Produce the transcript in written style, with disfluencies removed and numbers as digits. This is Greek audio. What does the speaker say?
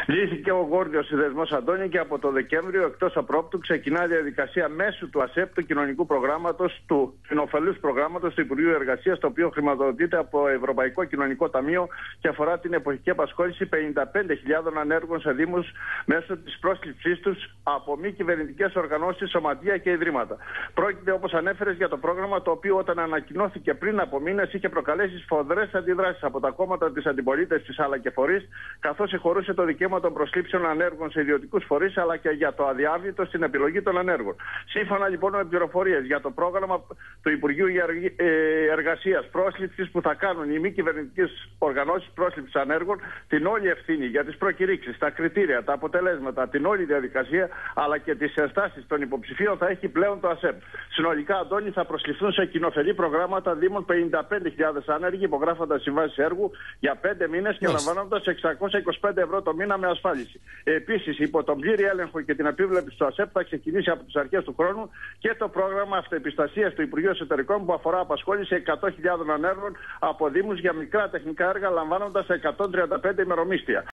Λύθηκε ο γόρδιος συνδεσμός, Αντώνη, και από το Δεκέμβριο εκτός απρόπτου ξεκινά η διαδικασία μέσου του ΑΣΕΠ, του κοινωνικού προγράμματος, του συνοφελούς προγράμματος του Υπουργείου Εργασίας, το οποίο χρηματοδοτείται από Ευρωπαϊκό Κοινωνικό Ταμείο και αφορά την εποχική απασχόληση 55.000 ανέργων σε δήμους μέσω της πρόσληψής τους από μη κυβερνητικές οργανώσεις, σωματεία και ιδρύματα. Πρόκειται, όπως ανέφερες, για το πρόγραμμα το οποίο όταν ανακοινώθηκε πριν από μήνες είχε προκαλέσει σφοδρές αντιδράσεις από τα κόμματα της αντιπολίτευσης αλλά και φορείς, καθώς εχωρούσε το δικαίωμα των προσλήψεων ανέργων σε ιδιωτικούς φορείς αλλά και για το αδιάβλητο στην επιλογή των ανέργων. Σύμφωνα λοιπόν με πληροφορίες για το πρόγραμμα του Υπουργείου Εργασίας πρόσληψης που θα κάνουν οι μη κυβερνητικές οργανώσεις πρόσληψης ανέργων, την όλη ευθύνη για τις προκηρύξεις, τα κριτήρια, τα αποτελέσματα, την όλη διαδικασία αλλά και τις ενστάσεις των υποψηφίων θα έχει πλέον το ΑΣΕΠ. Συνολικά, Αντώνη, θα προσληφθούν σε κοινοφελή προγράμματα δήμων 55.000 άνεργοι, υπογράφοντας συμβάσεις έργου για 5 μήνες και λαμβάνοντας 625 ευρώ το μήνα με ασφάλιση. Επίσης, υπό τον πλήρη έλεγχο και την επίβλεψη του ΑΣΕΠ θα ξεκινήσει από τις αρχές του χρόνου και το πρόγραμμα αυτοεπιστασίας του Υπουργείου Εσωτερικών που αφορά απασχόληση 100.000 ανέργων από δήμους για μικρά τεχνικά έργα, λαμβάνοντας 135 ημερομίσθια.